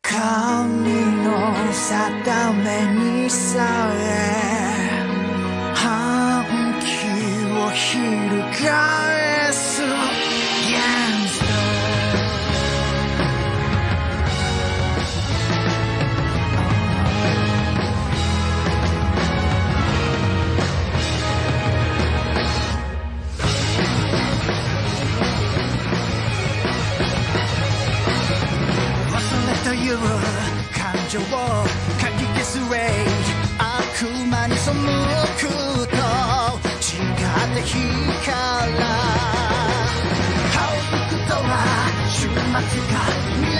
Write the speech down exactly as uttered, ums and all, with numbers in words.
神の定めにさえ反旗を翻す Gangster 忘れという感情をかき消すウェイ悪魔に背くと違って光ら仰ぐことは終末が見え